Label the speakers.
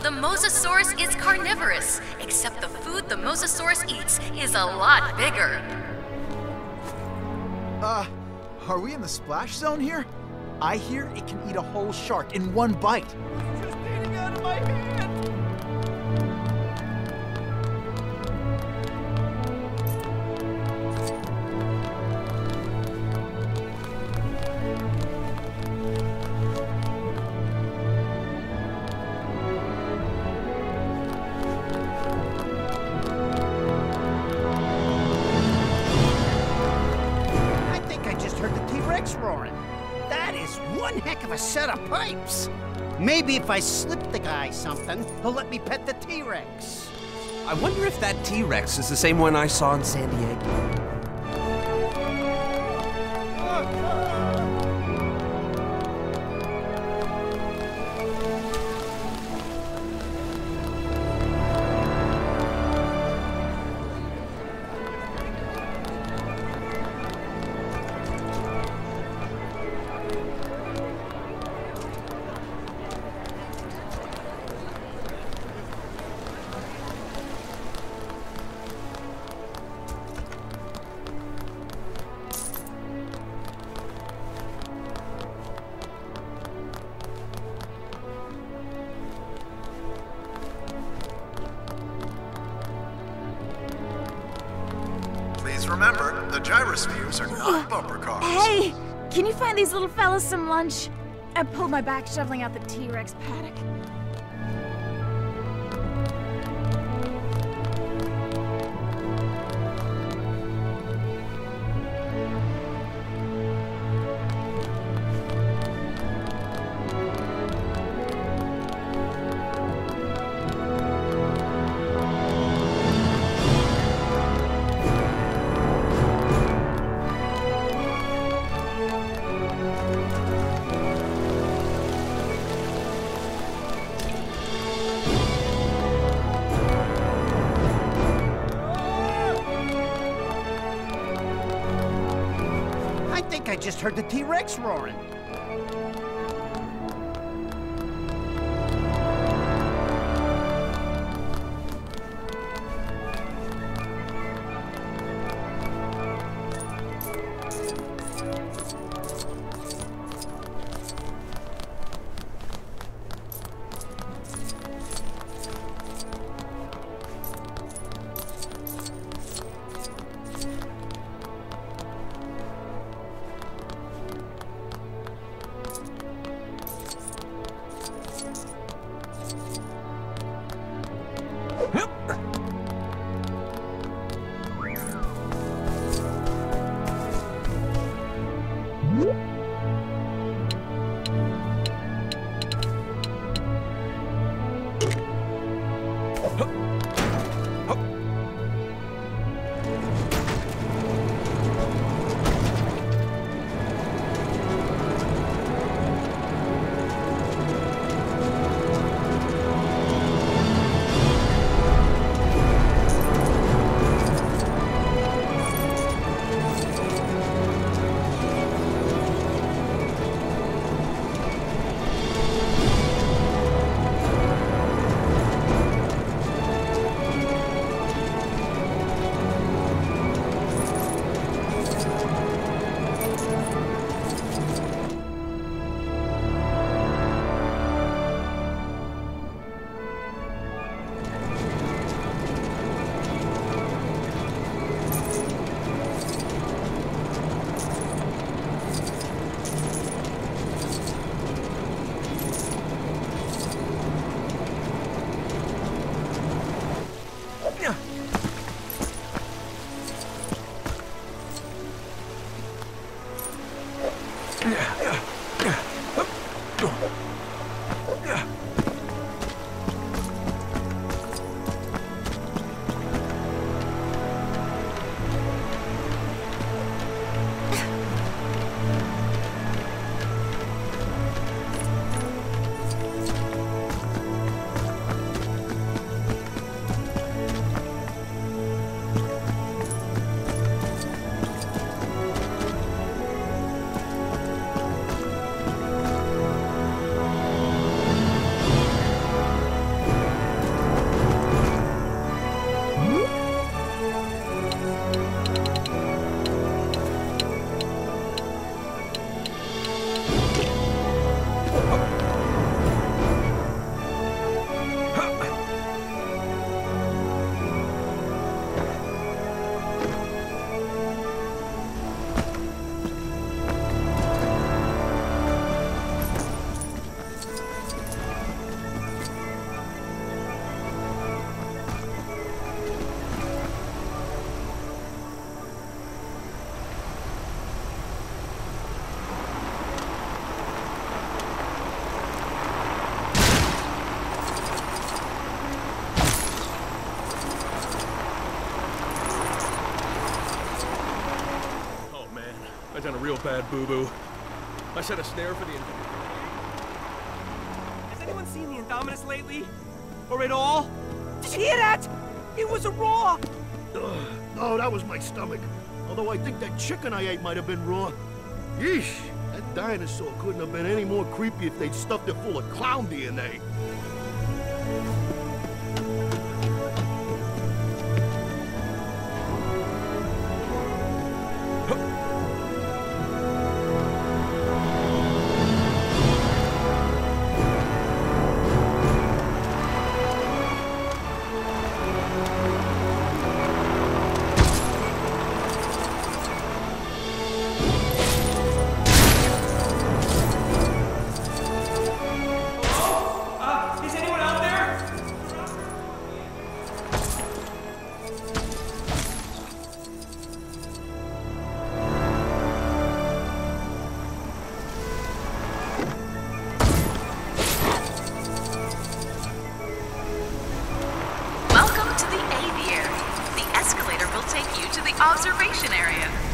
Speaker 1: the Mosasaurus is carnivorous, except the food the Mosasaurus eats is a lot bigger.
Speaker 2: Are we in the splash zone here? I hear it can eat a whole shark in one bite.
Speaker 3: It's just eating out of my hand!
Speaker 4: Roaring. That is one heck of a set of pipes. Maybe if I slip the guy something, he'll let me pet the T-Rex.
Speaker 5: I wonder if that T-Rex is the same one I saw in San Diego.
Speaker 6: Please remember, the gyrospheres are not bumper cars.
Speaker 7: Hey! Can you find these little fellas some lunch? I pulled my back shoveling out the T-Rex paddock.
Speaker 4: I just heard the T-Rex roaring.
Speaker 3: real bad, Boo-Boo. I set a snare for the... Has anyone seen the Indominus lately? Or at all? Did you hear that? It was a roar!
Speaker 8: No, that was my stomach. Although I think that chicken I ate might have been raw. Yeesh! That dinosaur couldn't have been any more creepy if they'd stuffed it full of clown DNA.
Speaker 3: Is anyone out there?
Speaker 1: Welcome to the aviary. The escalator will take you to the observation area.